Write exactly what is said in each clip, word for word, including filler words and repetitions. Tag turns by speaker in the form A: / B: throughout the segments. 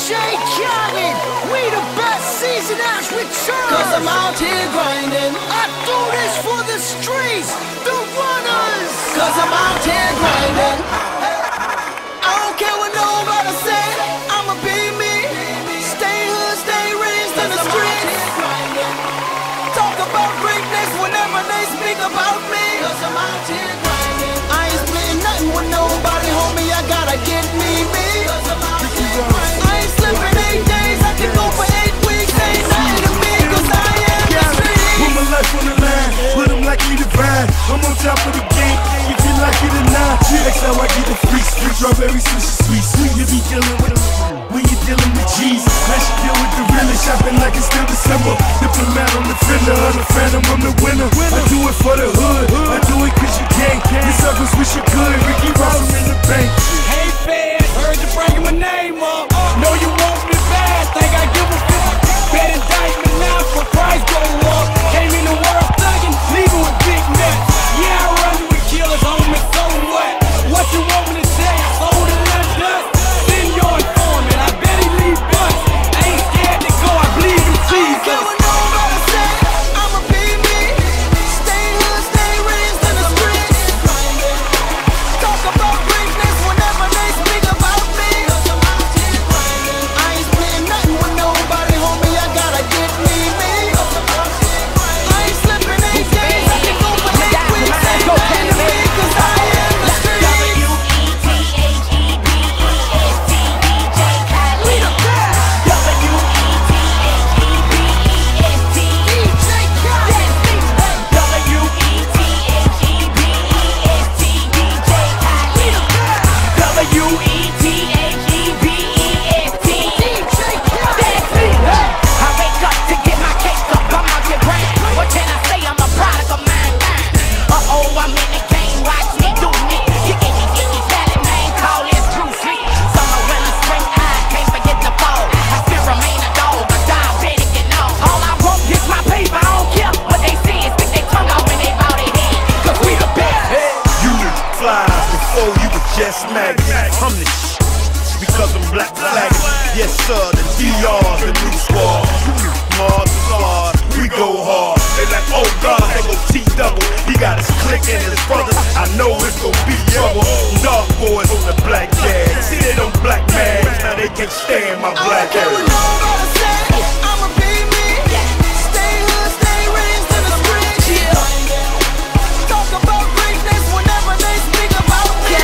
A: J Khaled, we the best season has returned.
B: Cause I'm out here grinding.
A: I do this for the streets, the runners.
B: Cause I'm out here grinding. I don't care what nobody say, I'ma be me. Stay hood, stay raised in the streets. Talk about greatness whenever they speak about me. Cause I'm out here grinding. I ain't splitting nothing with nobody, homie, I gotta get me, me. Cause I'm out here grinding. I ain't slipping eight days, I can go for eight weeks. Ain't nothing to me, cause I am the street.
C: Put my life on the line, put them like me divine. I'm on top of the game, if you like it or not. That's how I get the free street. Strawberry sushi sweet, sweet. You be dealing with them when you dealing with cheese. Now she deal with the realest, shopping like it's still December. Diplomat on the fender, on the phantom, I'm the winner. I do it for the hood, I do it cause you can. Your circles wish you could, Ricky Ross in the bank.
D: Hey fans, heard you bringing my name up. Know you want me bad, think I give a fuck. Bet indictment now for price go up. Came in the world thugging, leaving with big nuts. Yeah, I run with killers, homie, so what? What you want me to say? I sold a lot of dust. Send your informant, I bet he leave bust. I ain't scared to go, I believe in Jesus.
B: I don't care what nobody say, I'ma be me. Stay hood, stay raised in the streets. Talk about greatness whenever they speak about me. I ain't splitting nothing with nobody, homie, I gotta get me, me. I ain't slipping eight days, I can go for eight weeks. Ain't nothing to me, cause I am the street. We the best.
C: Just maggots, I'm the shit, because I'm black flagging. Yes sir, the D R, the new squad. Mars is hard, we go hard. They like, oh God, they go T-double. He got his clique and his brothers, I know it's gon' be trouble. Dark boys on the black jag. See they don't black mags, now they can't stand my black
B: I don't care what
C: ass.
B: nobody say, I'ma be me. Stay hood, stay raised in the streets. Talk about greatness whenever they speak about me.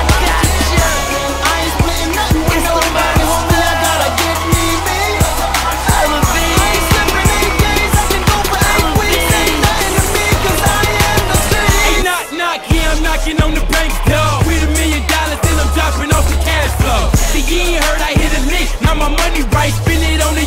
B: I ain't splitting nothing with nobody, homie, I gotta get me, me. I ain't slipping eight days, I can go for eight weeks. Ain't nothing to me, cause I am the street.
D: Knock, knock, yeah, I'm knocking on the bank door. With a million dollars, then I'm dropping off the cash flow. See, you ain't heard I hit a lick, now my money right, spend it on the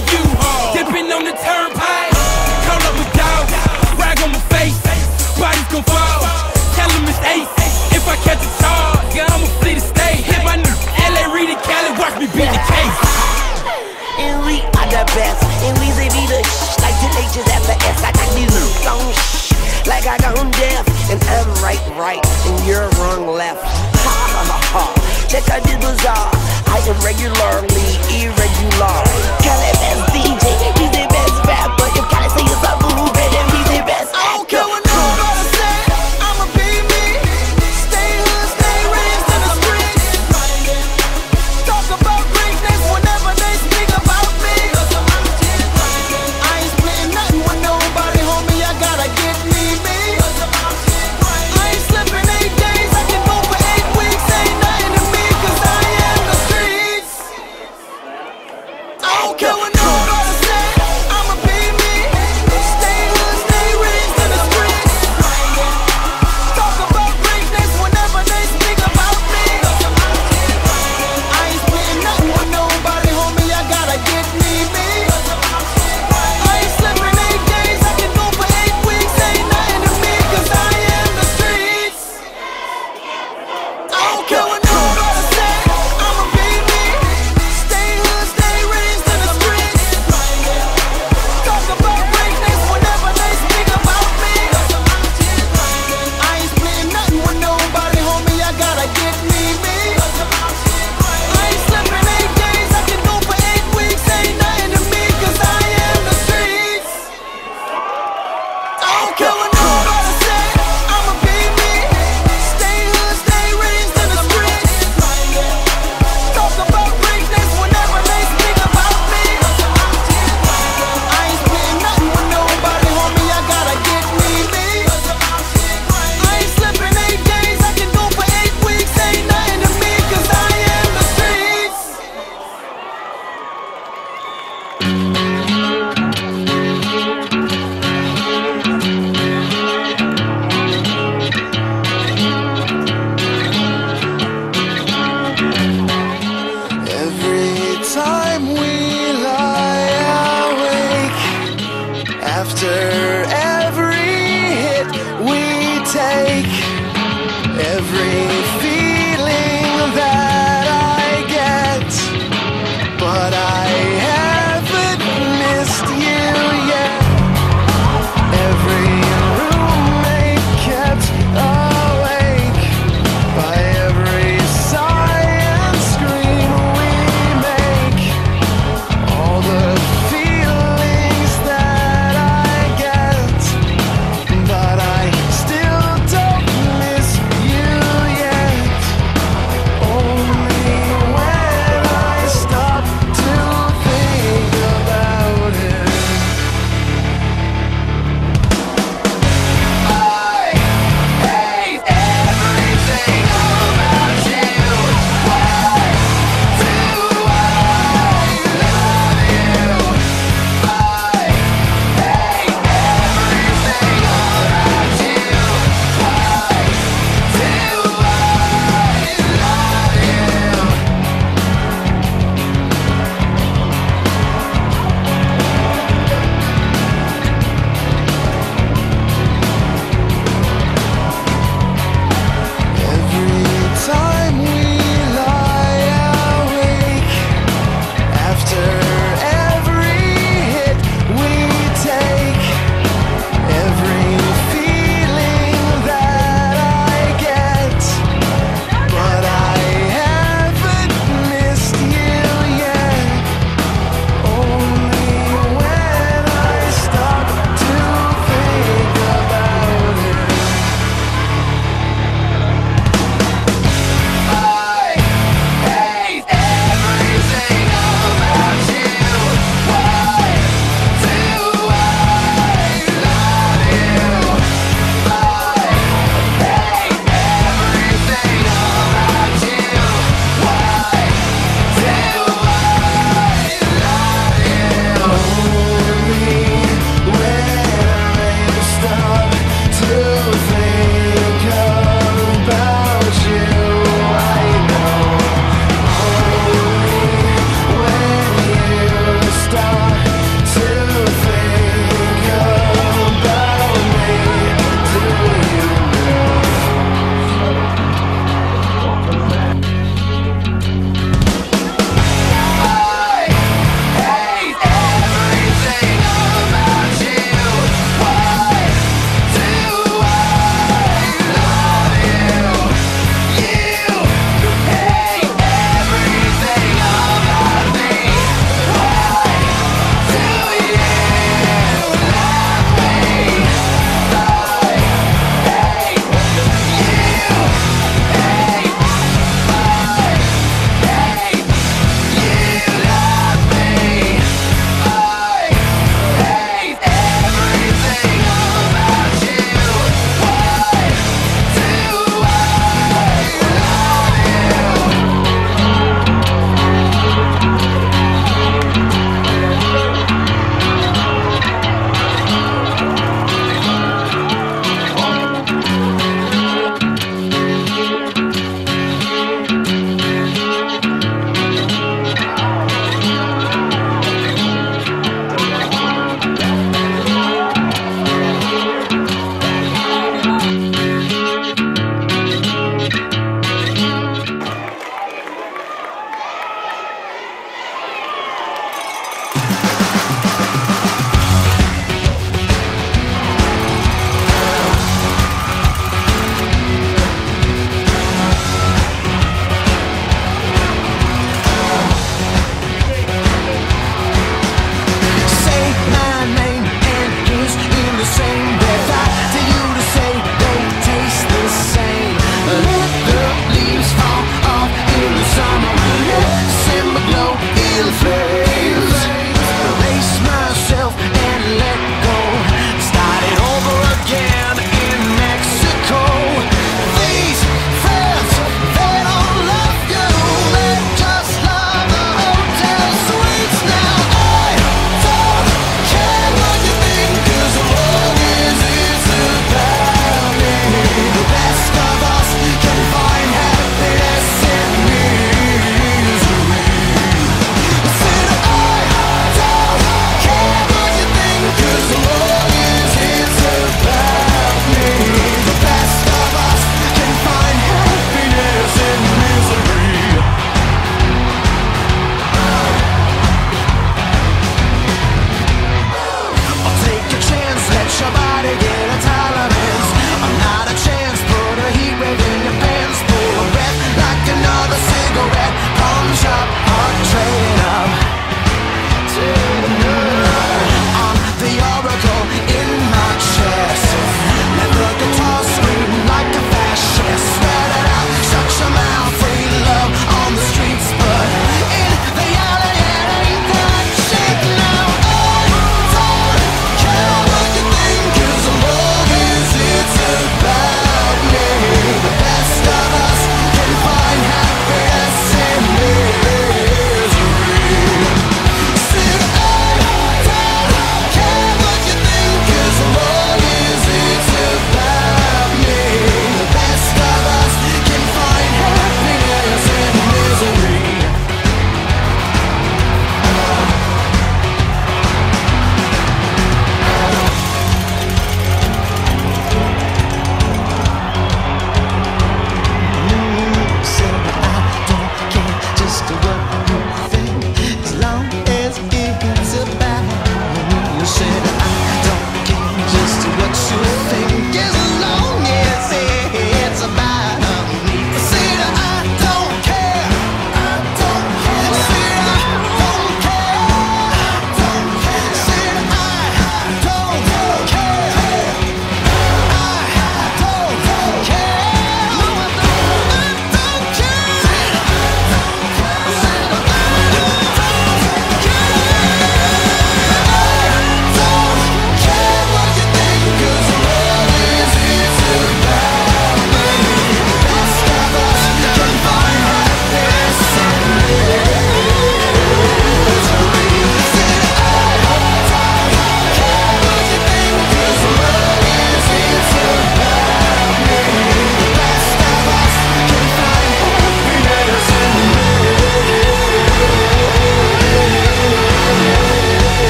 B: After every hit we take, every feeling that I get, but I haven't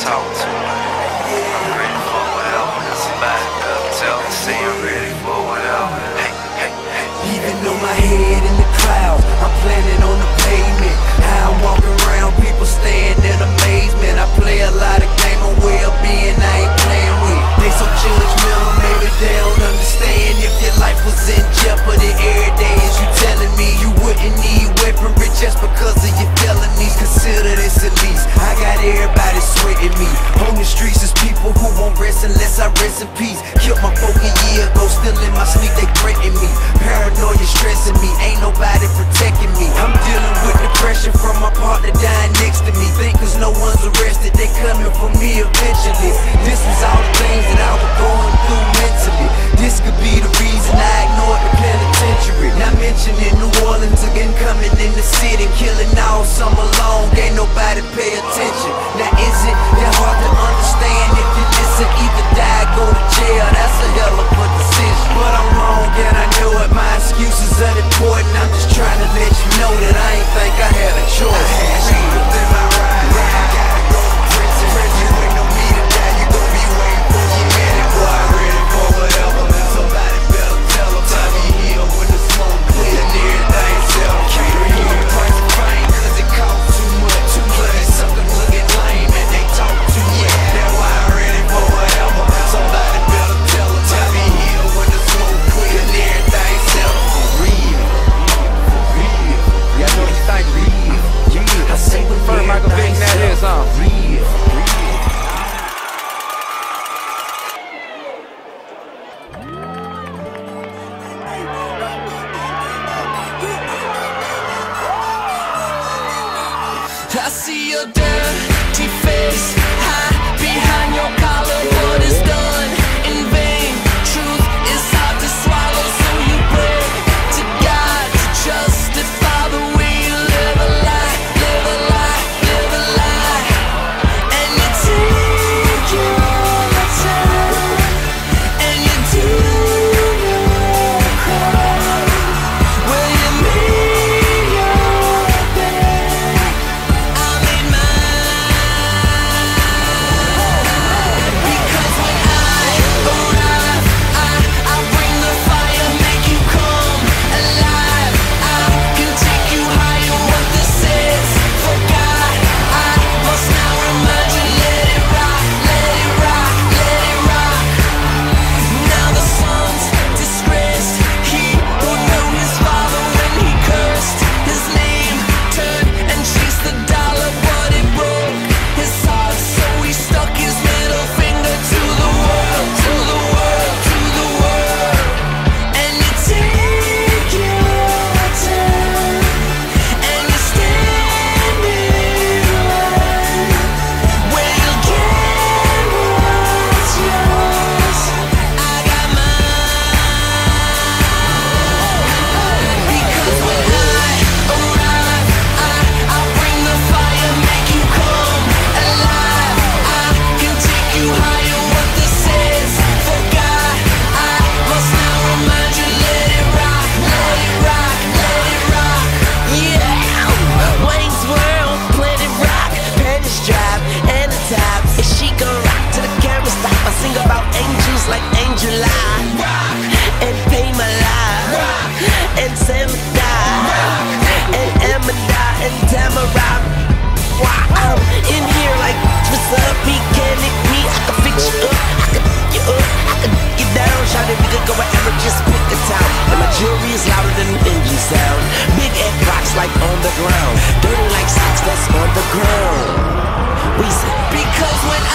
E: talk too much. I'm ready for whatever. Somebody better tell me, say I'm ready for whatever. Hey, hey, hey.
B: Even though my head in the clouds, I'm planning on the pavement. How I'm walking around, people stand in amazement. I play a lot of game on well-being I ain't playing with. They so judgmental, maybe they don't understand. If your life was in jeopardy every day, is you telling me you wouldn't need weaponry just because of your felonies? Consider this at least. I got everybody sweating me. On the streets is people who won't rest unless I rest in peace. Killed my folk a year ago, still in my sleep, they threaten me. Paranoia stressing me, ain't nobody protecting me. I'm dealing with depression from my partner dying next to me. Think cause no one's arrested, they coming for me eventually. This was all the things that I was going through mentally. This could be the reason I ignored the penitentiary. Not mentioning New Orleans again, coming in the city, killing all summer long, ain't nobody pay attention. Now is it that hard to understand? If you listen, either die, go to jail, that's a hell of a decision. But I'm wrong and I know it, my excuses are important. I'm just trying to let you know that I ain't think I had a choice. I had you within my ride, I gotta go to prison. You ain't no me to die, you gon' be waiting for a minute. Boy, I'm ready for whatever, man. Somebody better tell them. Time me here when the smoke clear and everything settled. Can't read the price of fame cause it costs too much. Too much, suckers looking lame and they talk too much. That's why I'm ready for whatever. Somebody better tell them. Time me here when the smoke clear and everything settled. For real, for real.
F: Y'all know what you think?
B: Real, yeah. I say when
F: First Michael Vick, that is on.
B: Real, real.
G: I see your dirty face, hide behind your collar. What is done in vain? Truth is hard to swallow, so you pray to God to justify the way you live a lie, live a lie, live a lie. And you take your time, and you do your crime. Will you make your bed? I made mine. Because when I arrive, I, I bring the fire, make you come alive. I can take you higher, what this is. For God, I must now remind you, let it rock, let it rock, let it rock. Now the son's disgraced, he who knew his father when he cursed his name, turned and chased the dollar, but it broke his heart, so he stuck his middle finger to the world, to the world, to the world. And you take your time, and you stand in line, where you'll get what's yours. I got mine. Because when I arrive, I, I bring the fire, make you come alive. I can take you higher, what this is. For God, I must now remind you, let it rock, let it rock, let it rock. Yeah, Wayne's World, Planet Rock, Paris Drive, and the top. If she gon' rock to the camera stop, I sing about angels like Angel Eye, and Pay My Life, and Samada, and Amanda, and Tamara. Why I'm in here like what's up, mechanic me? I can fix you up, I can you up, I can get down. Shout it, we could go wherever, just pick a town. And my jewelry is louder than the engine sound. Big egg rocks like on the ground, dirty like socks that's on the ground. We say because when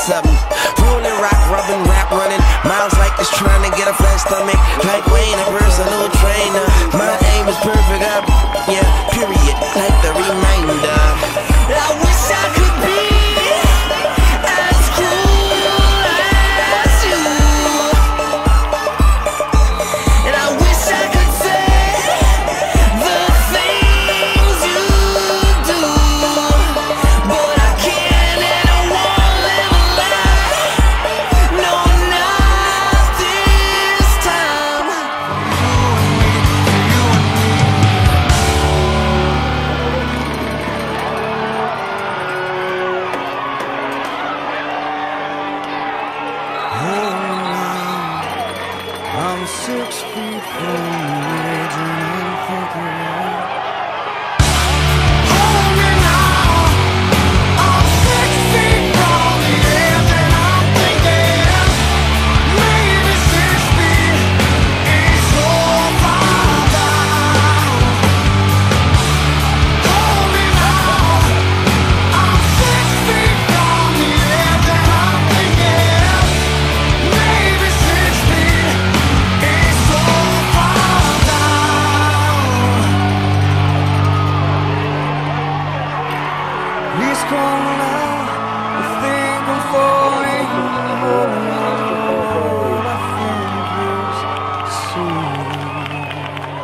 H: something. Rolling, rock, rubbing, rap, running. Miles like this trying to get a flat stomach. Like Wayne, a personal trainer. My aim is perfect, I, yeah, period. Like the reminder. I wish I could be as cool as you. And I wish I could say the things you do. But I can't and I won't live a lie. No, not this time.
B: I'm six feet from the edge and I'm thinking hold me now. I'm six feet from the edge and I'm thinking maybe six feet is so far down. Hold me now. I'm six feet from the edge and I'm thinking maybe six feet is so far down. Please call now. I think I'm falling. Hold I think it's soon.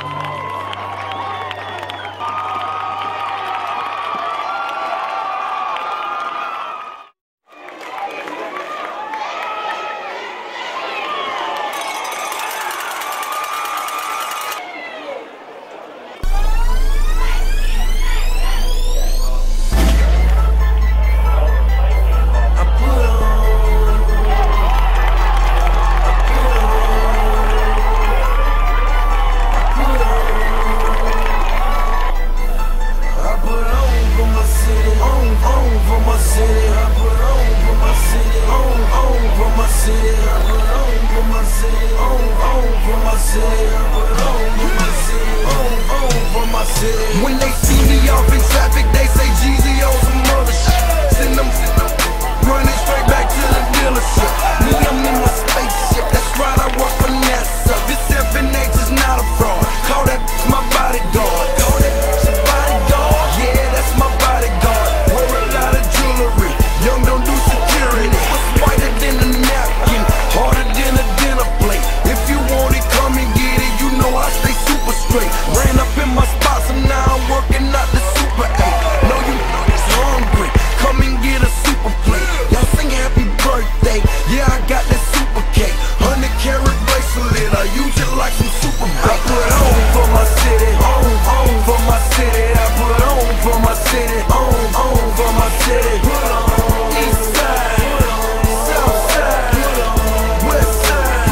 B: I put on for my city, on, on for my city. I put on for my city, on, on for my city. I put on for my city, on, on for my city. I put on for my city, on, on for my city. When they see me off in traffic, they say Jeezy on some other shit. Send them, running straight back to the dealership. Me, I'm in my spaceship, that's right, I work for NASA. This seven H is not a fraud. Call that my bodyguard. Call that your bodyguard. Yeah, that's my bodyguard. Wear a lot of jewelry. Young don't do security. What's whiter than a napkin? Harder than a dinner plate. If you want it, come and get it. You know I stay super straight. Ran up in my spots and now I'm working out the super eight. Know you hungry? Come and get a super plate. Y'all sing happy birthday. Yeah, I got that super cake. Hundred carat bracelet. I use it like some super bait. I put on for my city. On, on for my city. I put on for my city. On, on for my city. Put on. East side. South side. West side.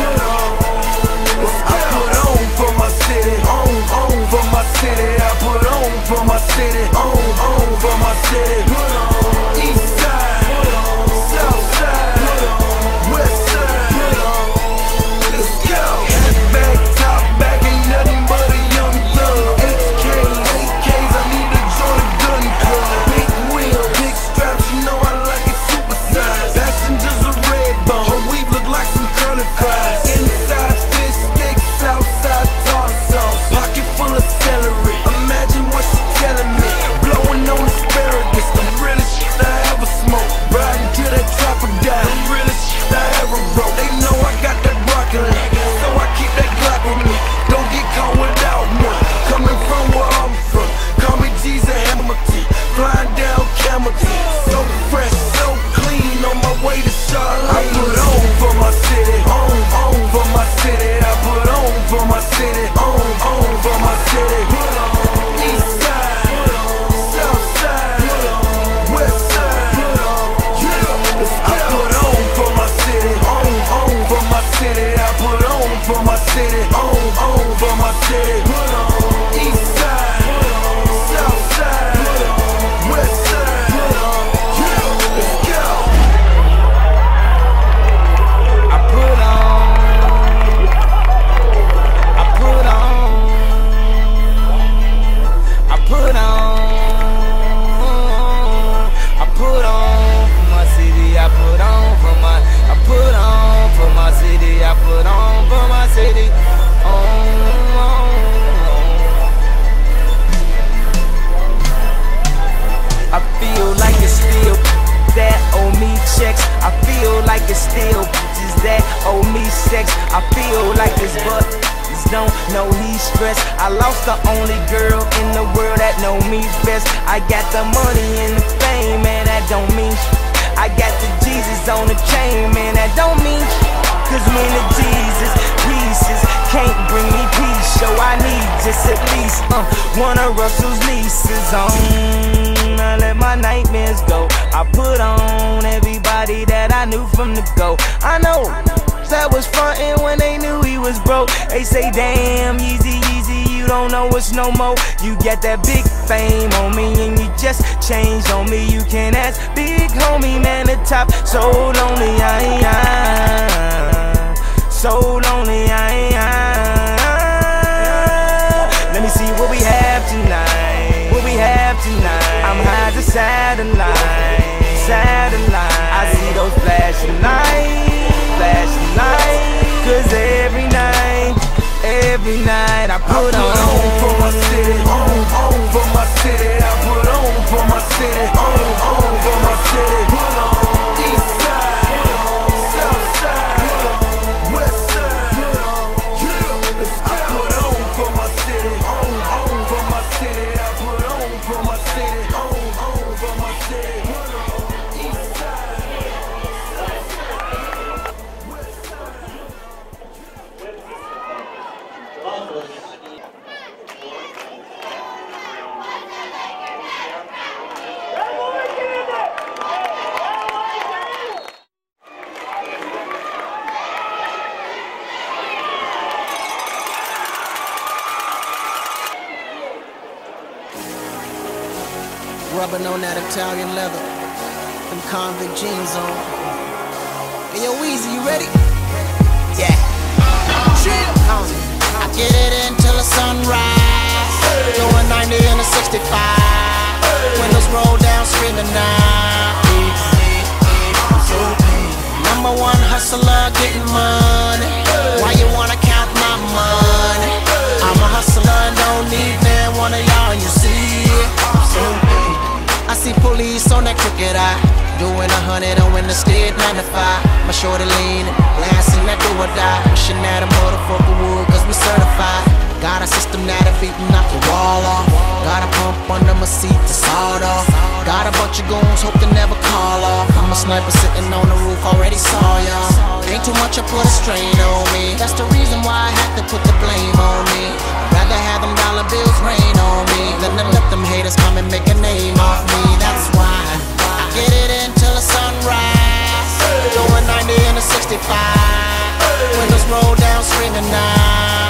B: I put on for my city. On, on for my city. I put on for my city. On, on for my city. Put on. East side. South side. West side. Let's go. Back, top back, ain't nothing but a young thug. H K, eight Ks, I need to join a gun club. Big wheel, big straps, you know I like it super size. Passengers a red bone, her weave look like some curly fries. Inside fish sticks, outside tartar sauce. Pocket full of celery, imagine what she's telling me. Blowing on asparagus, the city. Oh, oh, oh. I feel like it's still that owe me checks. I feel like it's still just that owe me sex. I feel like this but don't know he's stressed. I lost the only girl in the world that know me best. I got the money and the fame, man, that don't mean sh I got the Jesus on the chain, man, that don't mean sh Cause when the Jesus pieces can't bring me peace, so I need just at least uh, one of Russell's nieces on. I let my nightmares go. I put on everybody that I knew from the go. I know that was frontin' when they knew he was broke. They say, damn, Yeezy, Yeezy, you don't know us no more. You got that big fame on me and you just changed on me. You can ask big homie, man, the top. So lonely, I am. So lonely, I am. Let me see what we have tonight. What we have tonight. I'm high as a satellite. Satellite. I see those flashing lights. Flashing lights. Cause every night, every night I put,
C: I put
B: on,
C: on for my city, on, on for my city. I put on for my city, on, on for my city. Put on east side, south side, west side. I put on for my city, on, on for my city. I put on for my city, on, on for my city. East side, south side, west side.
B: Rubbing on that Italian leather, them convict jeans on. Hey yo, Weezy, you ready? Yeah. I get it until the sunrise. Doing ninety in a sixty-five. Windows roll down, screaming now. Number one hustler, getting money. Why you wanna count my money? I'm a hustler and don't need man, one of y'all, you see it. I see police on that crooked eye, doing a hundred on when the stead nine to five. My shorty leaning, glass in that do or die. Wishing that a motherfucker would, cause we certified. Got a system that'll beat and knock your wall off. Got a pump under my seat to sawed off. Got a bunch of goons, hope to never call off. I'm a sniper sitting on the roof, already saw y'all. Ain't too much, I put a strain on me. That's the reason why I had to put the blame on me. Rather have them dollar bills rain on me than to let them haters come and make a name off me. That's why I get it until the sunrise. Going ninety in a sixty-five. Windows roll down, screaming now.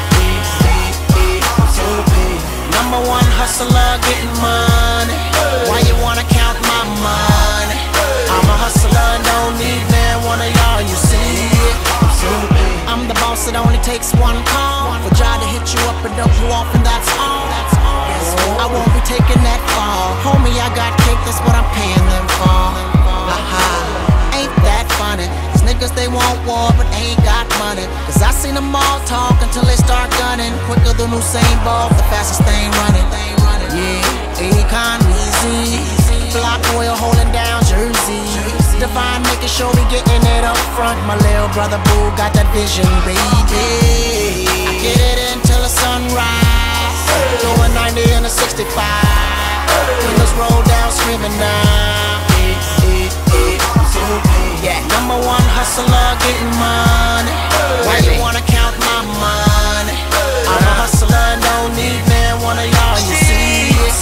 B: Number one hustler, getting money. Why you wanna count my money? I'm a hustler and don't need man, one of y'all, you see it. I'm the boss, it only takes one call for try to hit you up and dump you off, and that's all. I won't be taking that fall. Homie, I got cake, that's what I'm paying them for. Haha, ain't that funny? These niggas, they want war, but ain't got money. Cause I seen them all talk until they start gunning. Quicker than Usain Bolt, the fastest thing running. Yeah, Akon, Weezy, Block Oil holding down Jersey. Divine making sure we getting it up front. My little brother Boo got that vision, baby. I get it until the sunrise. Going ninety in a sixty-five. Windows roll down, screaming now. Yeah, number one hustler, getting money. Why you wanna count my money? I'm a hustler and don't need man, one of y'all, you see it.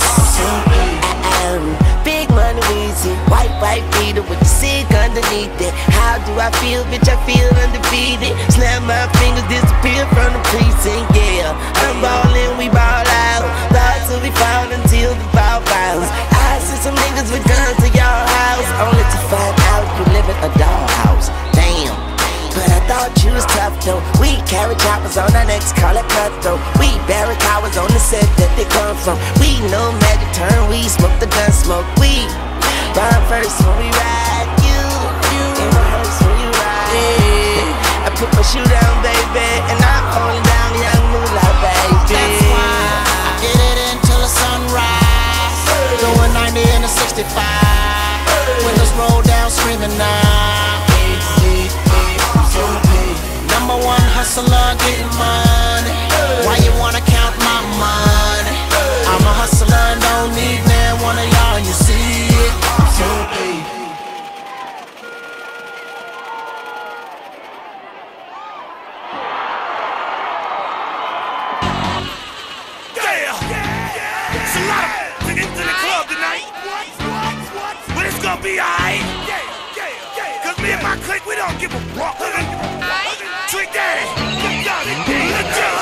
I: Big money, Weezy, white, white beater with the sick underneath it. How do I feel, bitch? I feel undefeated. Snap my fingers, disappear from the precinct, yeah. I'm ballin', we ball out. Thoughts till we fall until the ball bounce. I see some niggas with guns to y'all house, only to find out you live in a dollhouse. Damn. But I thought you was tough though. We carry choppers on our necks, call it cutthroat. We bury cowards on the set that they come from. We know magic turn, we smoke the gun smoke. We rhyme first when we ride you, you in the hearse when you ride. Yeah. I put my shoe down, baby, and I
B: sixty-five. Windows roll down, screaming now. Number one hustler, getting money. Why you wanna count my money? I'm a hustler and don't need man one of y'all, and you see it. I'm so paid.
C: It's a lot of to get to the club tonight. But it's gonna be alright. Cause me and my clique, we don't give a fuck. Trick Daddy, let's go.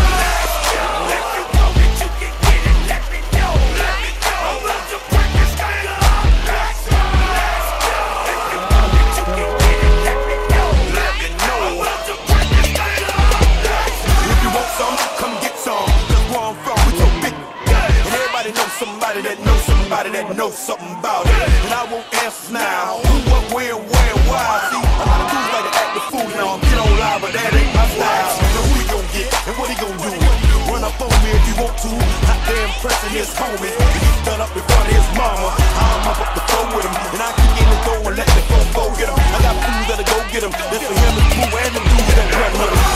C: Somebody that knows somebody that knows something about it. And I won't answer now. Who, what, where, where, why? See, a lot of dudes like to act the fool now. I'm get on live, but that ain't my style. You know who he gon' get and what he gon' do. Run up on me if you want to. Hot damn pressing his homie. He's done up in front of his mama. I'm up up the floor with him. And I can get in the door and let the phone go get him. I got fools that'll go get him. This for him and Pooh and the dudes that run with him.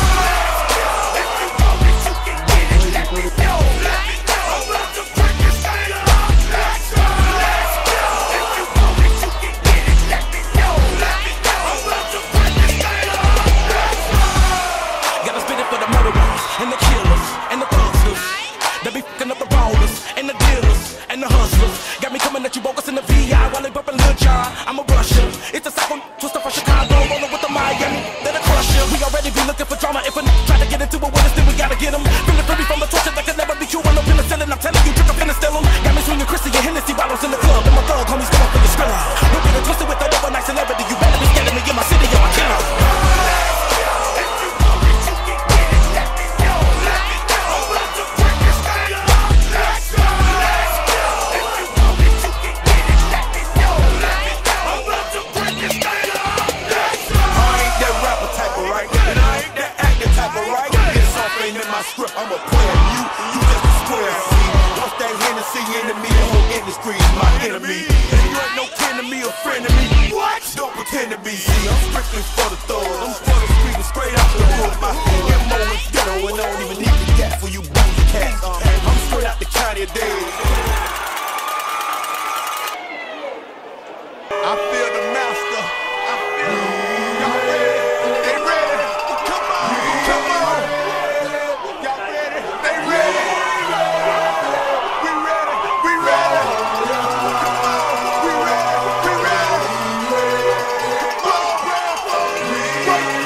J: And the killers, and the thugsters, they be fucking up the ballers, and the dealers, and the hustlers. Got me coming at you bogus in the V I while they bumpin' Lil Jon. I'm a rusher. It's a second twister from Chicago, rollin' with the Miami. They're the crusher. We already be looking for drama. If a n try to get into it with us, then we gotta get them. Feeling free from the torture that could never be cured. No penicillin, I'm telling you, trick up in the still 'em. Got me swinging Christy and Hennessy bottles in the club, and my thug homies going for the skrilla. We're getting twisted with that overnight celebrity. You better be scared of me in my city, or I kill 'em.
C: I'm a player, you, you just a square. See, once that Hennessy enemy, the whole industry is my enemy. And you ain't no kin to me or friend to me. What? Don't pretend to be. See, I'm strictly for the thugs. I'm for the street and straight out the hood. My M O is ghetto and I don't even need the gas for you boozy cats. I'm straight out the county of Dade. I feel the master. I feel the Right.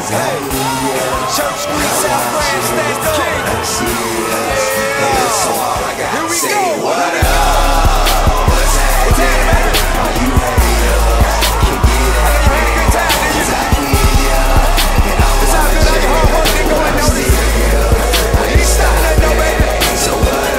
B: Hey, Church Street, South Grand, stand up.
K: I'm serious. Yeah. So all I got
B: Here
K: to
B: we
K: say,
B: go.
K: what up? What's happening? Are you haters? Can get at me? Cause I hear ya. And I'm watching. But I'm serious. I ain't stopping. So what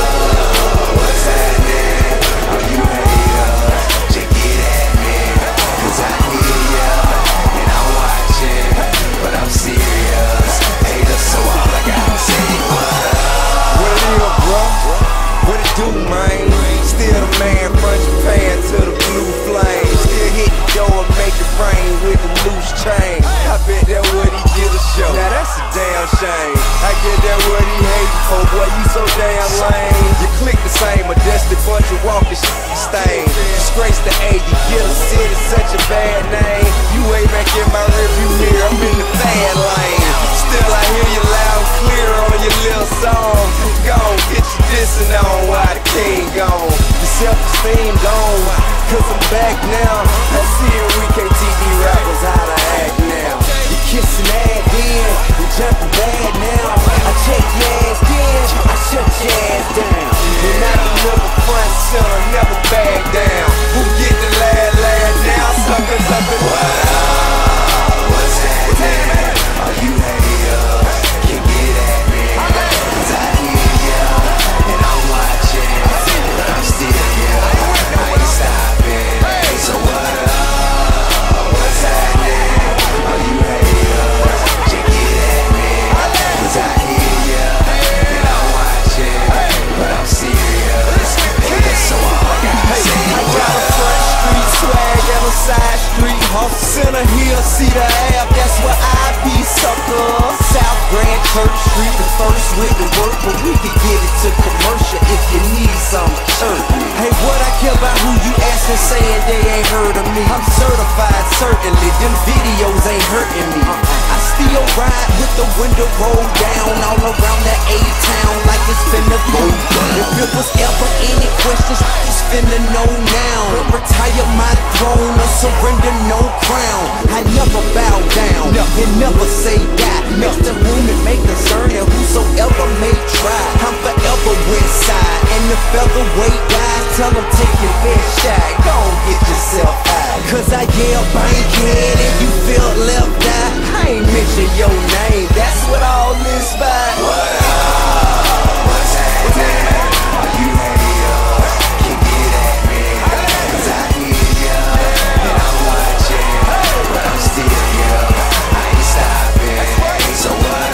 K: up? What's happening? Are you haters? Can get at me? Cause I hear ya. And I'm watching. But I'm serious. Haters, so all I gotta say, what up?
B: What it is, bro? What it do, man? Still the man, front Japan to the blue flame. Still hit the door and make it rain with the loose chain. I bet that what he did a show. Now that's a damn shame. I get that what he hating for, boy, you so damn lame. You click the same, a dusty bunch of walking shit stain. Disgrace the A, you get a city, such a bad name. You way back in my rearview mirror, I'm in the bad lane. Still I hear you loud and clear on your little song. Gone, get your dissing on while the king gone. Your self-esteem gone, cause I'm back now. Let's see if we can't teach these rappers how to act now. You kissing ass then, you jumping bad now. I check your ass then, I shut your ass down. And I deliver front center, never back down. Who get the lad lad now? Sucker, sucker, what up?
K: What's happening? Are you haters? Can get at me? Cause I hear ya. And I'm watching. But I'm still here. I ain't stopping. So what up? What's happening? Are you haters? Can get at me? Cause I hear ya. And I'm watching. But I'm serious. Haters, so all I gotta say,
B: I
K: what
B: got a
K: up?
B: front street swag and a side street hustle. Center hill, see the Ave, that's where I be, sucker. South Grand Church Street, the first with the work, but we can get it to commercial if you need some church. Hey, what I care about who you asking, saying they ain't heard of me. I'm certified, certainly, them videos ain't hurting me. I still ride with the window rolled down all around that A-town like it's finna go down. If it was ever any questions, it's finna know now. Retire my throne or surrender no crown. I never bow down and never say die. Makes the room and make concern and whosoever may try. I'm forever west side and the featherweight guys tell them take your best shot. Go on, get yourself out. Cause I yell bankhead and you feel left out. I ain't mention your name, that's what all this by.
K: What up? What's happening? Are you haters? Can get at me? Cause I hear ya. And I'm watching. But I'm still here. I ain't stopping. So what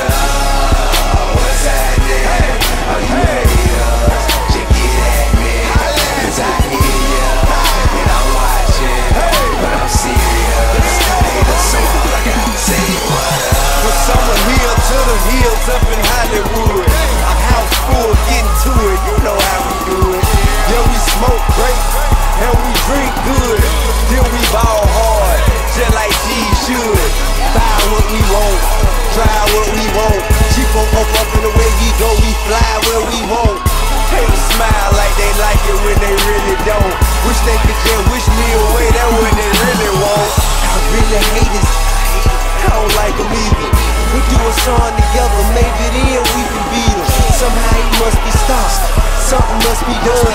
K: up? What's happening? Are you haters? Can get at me? Cause I hear ya. And I'm watching. But I'm serious. Haters, so all I gotta say, what up?
B: From summer hill to the hills up in Hollywood. A house full, getting to it, you know how we do it. Yeah, we smoke great, and we drink good. Then we ball hard, just like G should. Buy what we want, drive what we want. Keep on up, up in the way we go, we fly where we want. Haters smile like they like it when they really don't. Wish they could just wish me away, that what they really want. I really hate this. I don't like them either. We do a song together, maybe then we can beat them. Somehow he must be stopped, something must be done.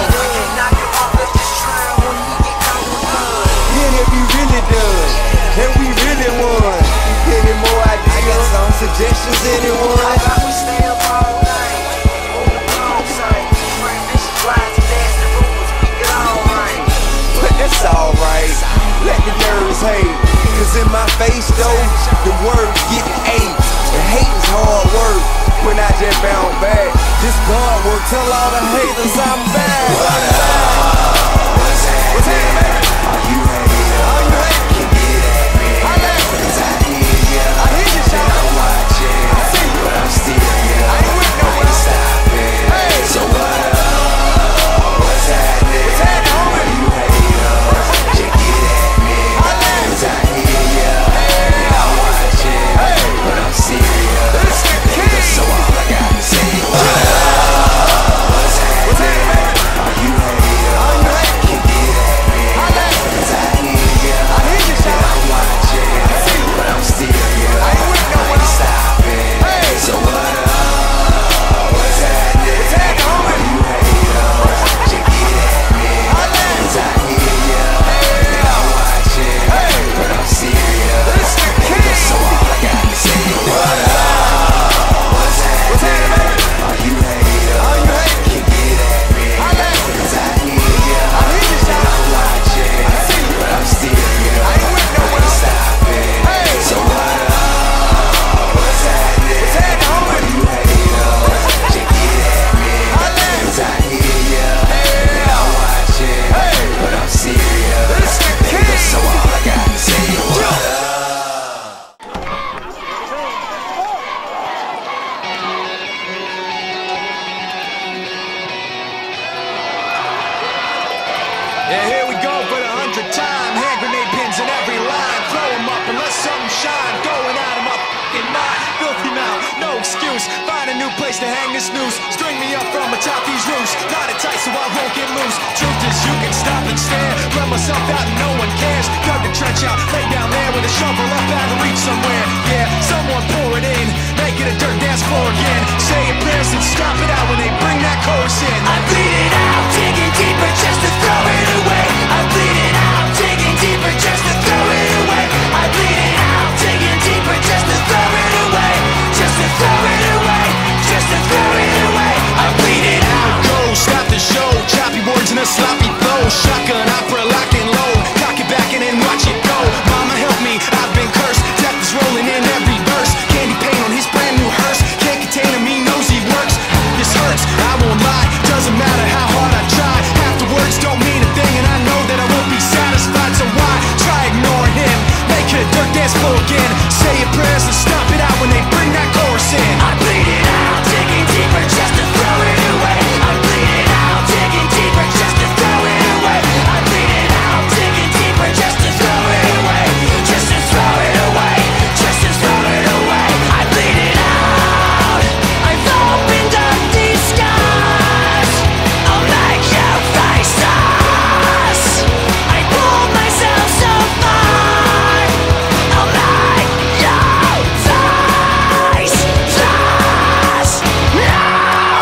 B: Then if we really done, and we really won. Any more ideas, some suggestions, anyone? We stay up all night, on the wrong side. Transmission lines and nasty rumors, we get all right. But that's alright, let the nerves hate. Cause in my face though, the words getting eight. The hate is hard work when I just bounce back. This God work, tell all the haters I'm back.
K: What up? What's happening? Are you haters? Can get at me? Cause I hear ya.
B: I hear you,
K: And I'm watching. But I'm still here. I ain't stopping. So what up? What's happening? Are you haters? Can get at me? Cause I hear ya. And I'm watching. But I'm serious. Haters, so all I gotta say, what up? What's happening? Are you haters?
L: Yeah, here we go for the hundredth time. Hand grenade pins in every line. Throw them up and let something shine. Going out of my f***ing mind. Filthy mouth, no excuse. Find a new place to hang this noose. String me up from atop these roofs. Knot it tight so I won't get loose. Truth is you can stop and stare. Run myself out and no one cares. Dug the trench out, lay down there with a shovel up out of reach somewhere. Yeah, someone pour it in. Make it a dirt dance floor again. Say your prayers and stop it out when they bring that chorus in.
G: I bleed it out, digging deeper just to throw it away. I bleed it out, digging deeper just to throw it away. I bleed it out, digging deeper just to throw it away. Just to throw it away, just to throw it away. I bleed it out.
L: Go, stop the show. Choppy words in a sloppy flow. Shotgun opera, lock and load. Cock it back and then watch it go. Mama help me, I've been cursed. Death is rolling in every verse. Candy paint on his brand new hearse. Can't contain him, he knows he works. This hurts, I won't lie. Doesn't matter how hard I try. Half the words don't mean a thing, and I know that I won't be satisfied. So why try ignoring him? Make it a dirt dance floor again. Say your prayers and stop it out when they bring that chorus in.
G: I bleed it out, digging deeper just to throw it away. I bleed it out, digging deeper just to throw it away. I bleed it out, digging deeper just to throw it away. Just to throw it away, just to throw it away. I bleed it out. I've opened up these skies. I'll make you face us. I pulled myself so far. I'll make you face us. No!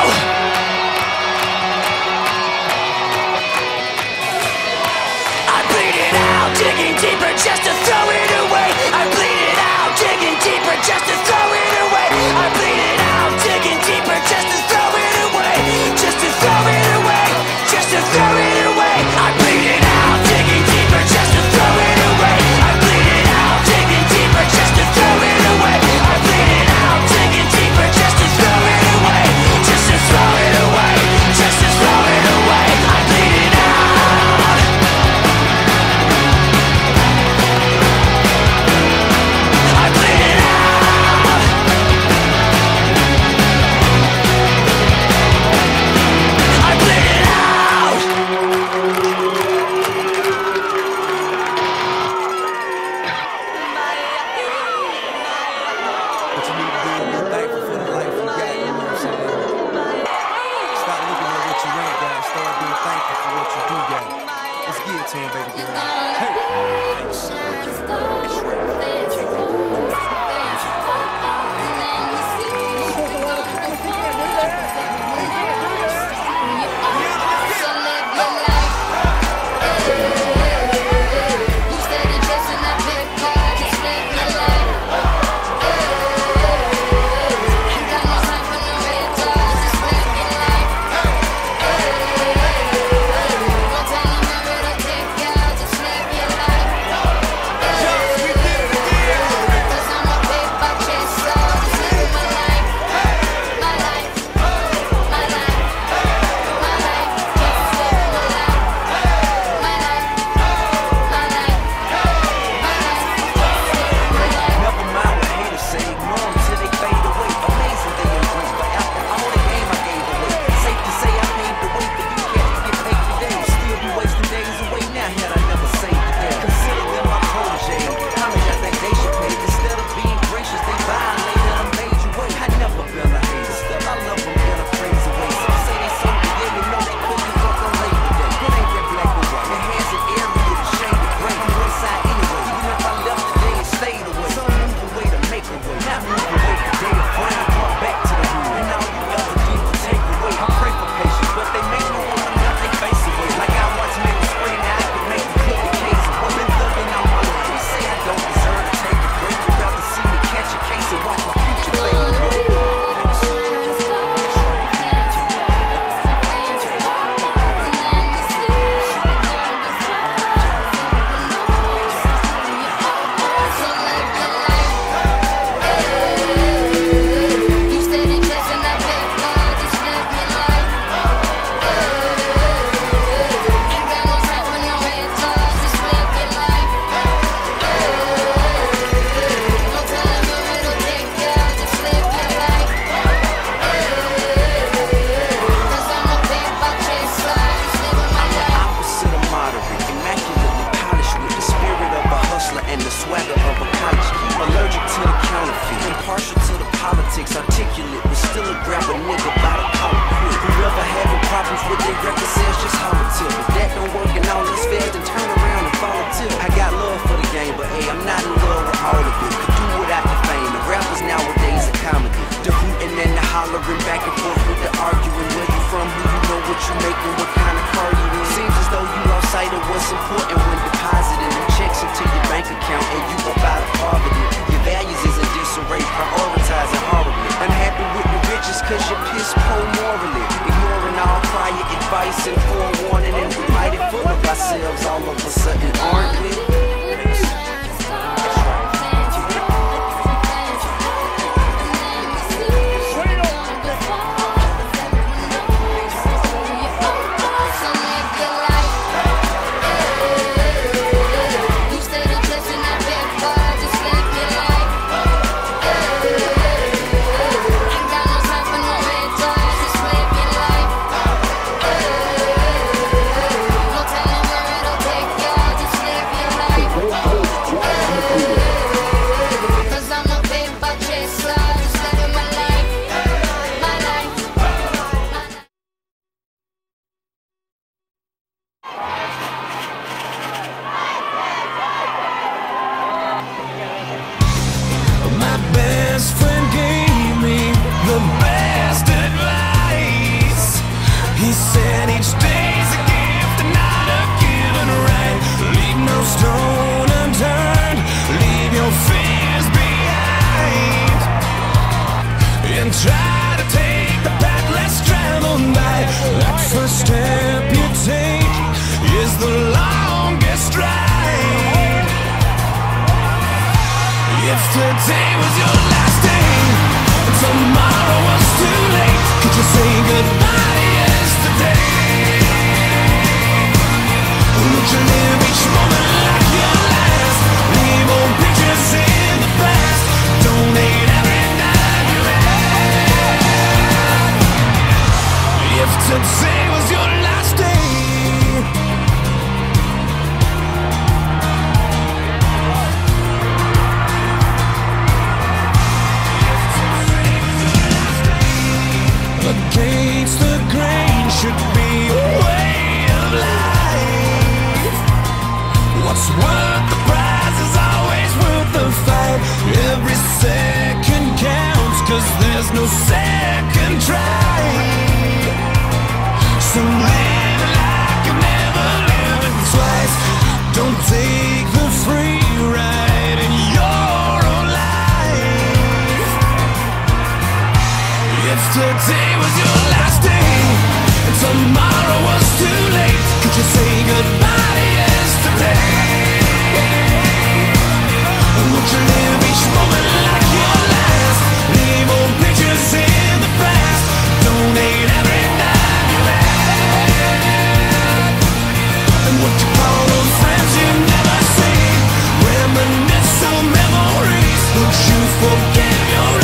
G: I bleed it out, digging deeper just to throw it away. I bleed it out, digging deeper just to throw it away. I bleed it out, digging deeper just to throw it away. Just to throw it away, just to throw it away. I bleed it out, digging deeper just to throw it away. I bleed it out, digging deeper just to throw it away. I bleed it out, digging deeper just to throw it away. Just to throw it away, just to throw it away. I bleed it out. I bleed it out. I bleed it out.
M: What you need to do is be thankful for the life you got, you know what I'm saying? Stop looking at what you ain't got, start being thankful for what you do got. Let's get it to him, baby girl. Hey!
G: Just live your life.
J: today was your last day, and tomorrow was too late, could you say goodbye to yesterday? Would you live each moment like your last? Leave old pictures in the past. Donate every dime you had. If today was your last day, against the grain should be a way of life. What's worth the prize is always worth the fight. Every second counts, cause there's no second try. So live like you never lived twice. Don't take the free ride in your own life. If today was your last day, and tomorrow was too late, could you say goodbye to yesterday? Would you live each moment like your last? Leave old pictures in the past. Donate every dime you had. And would you call those friends you never seen? Reminisce on memories. Would you forgive your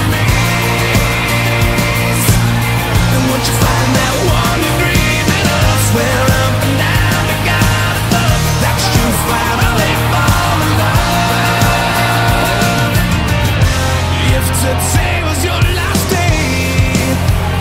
J: enemies? And would you find that one you're dreaming of? Swear up and down to God above that you finally fall in love. If today was your last day,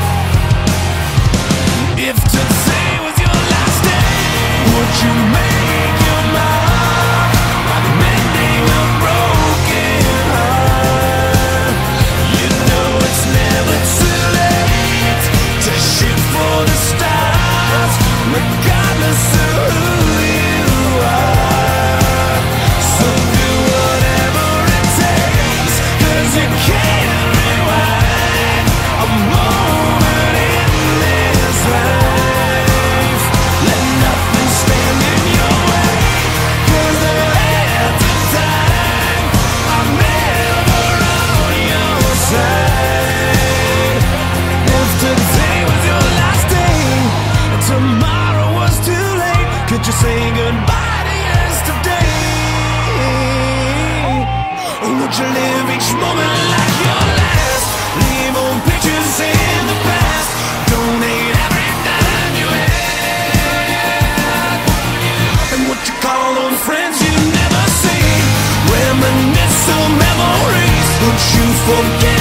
J: if today was your last day, would you make your mark by mending a broken heart? You know it's never too late to shoot for the stars, regardless of who you are. So do whatever it takes, cause you can't rewind a moment in this life. Let nothing stand in your way, cause the hands of time are never on your side. If today was your last day, and tomorrow was too late, could you say goodbye to yesterday? Or would you live each moment like your last? Leave old pictures in the past. Donate every dime you had. And would you call on friends you never seen? Reminisce on memories. Would you forget